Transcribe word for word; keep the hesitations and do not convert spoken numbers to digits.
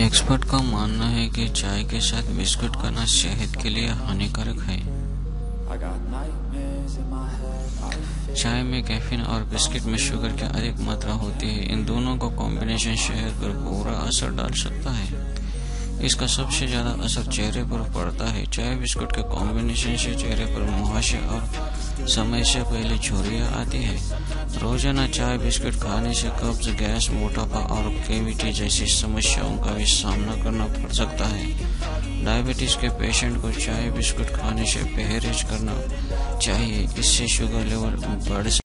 Expert का मानना है कि चाय के साथ बिस्कुट खाना सेहत के लिए हानिकारक है। चाय में कैफीन और बिस्किट में शुगर की अधिक मात्रा होती है। इन दोनों का कॉम्बिनेशन सेहत पर बुरा असर डाल सकता है। इसका सबसे ज्यादा असर चेहरे पर पड़ता है। चाय बिस्कुट के कॉम्बिनेशन से चेहरे पर मुहासे और समय से पहले झुर्रियां आती है। रोजाना चाय बिस्कुट खाने से कब्ज, गैस, मोटापा और कैविटी जैसी समस्याओं का भी सामना करना पड़ सकता है। डायबिटीज के पेशेंट को चाय बिस्कुट खाने से परहेज करना चाहिए, इससे शुगर लेवल बढ़